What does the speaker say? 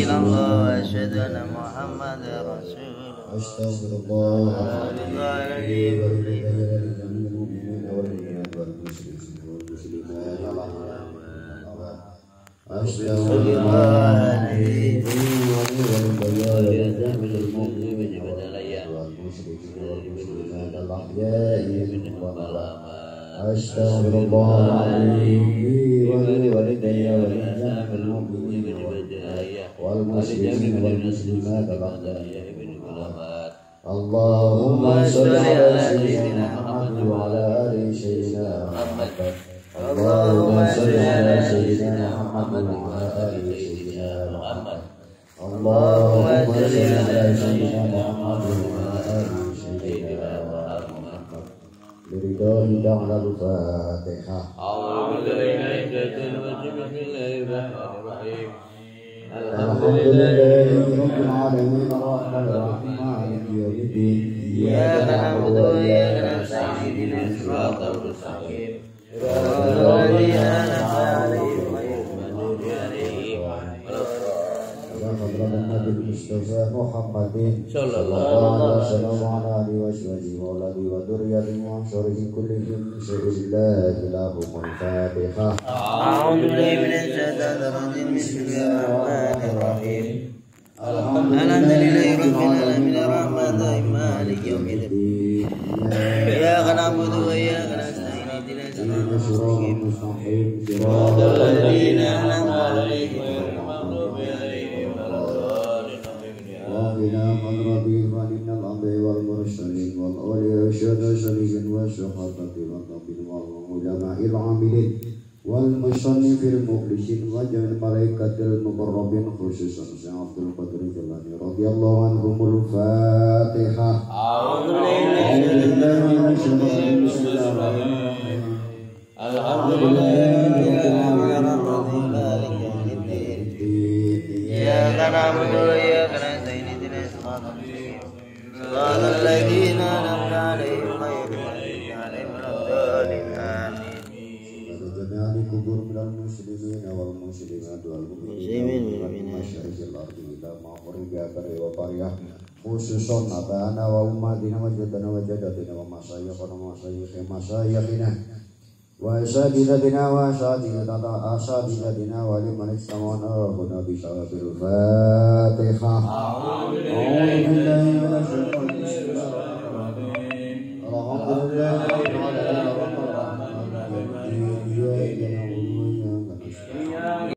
illallah wa asyhadu anna Muhammadar Rasulullah. Astagfirullahaladzim wa Allahumma sholli ala sayyidina Muhammad wa ala ali sayyidina Muhammad. Allahumma sholli ala sayyidina Muhammad wa ala ali sayyidina Muhammad. Allahumma sholli ala sayyidina Muhammad wa ala ali sayyidina Muhammad. Berido hidang lalu Fatihah. Alhamdulillahirabbil alamin arrahmanir rahim maliki yaumiddin. Iyyaka na'budu wa iyyaka nasta'in ihdinas siratal mustaqim. Siratal ladzina an'amta 'alaihim ghairil maghdubi 'alaihim waladdallin. Mustafa Muhammadin sallallahu alaihi wasallam ala alihi wa sahbihi wa alihi wa dzurriyyatihi wa sahbihi kullihim billahi lahumul Fatihah. A'udzu billahi minasy syaithanir rajim. Bismillahirrahmanirrahim. Alhamdulillahi rabbil alamin arrahmanir rahim maliki yaumiddin. Iyyaka na'budu wa iyyaka nasta'in ihdinas siratal mustaqim. Siratal ladzina an'amta 'alaihim ghairil maghdubi 'alaihim waladdallin. Rabbina qadribna innal anbiya wal mursalin wal awliya wasyuhada'i wa syuhadati wa nabiyyin wal ulama'il 'amilin wal musannifil mukhlisin wa jami'il malaikatil muqarrabin khususan Syekh Abdul Qadir Jilani radhiyallahu anhumul Fatihah. Iyyaka na'budu wa iyyaka nasta'in ihdinas siratal mustaqim. Siratal ladzina an'amta 'alaihim ghairil maghdubi 'alaihim waladdallin. Amin. Kubur minal muslimin wal muslimat wal mu'minin masyarakat ardi ila ma'uriga wa pariyah khususon abana wa ummatina wa jadana wa jadatina wa masayikhana wa masayikhina wa asadidatina wa asadidatina wa liman istamana rabbuna bisawabil Fatihah. A'udzu billahi minasyaitonir rajim.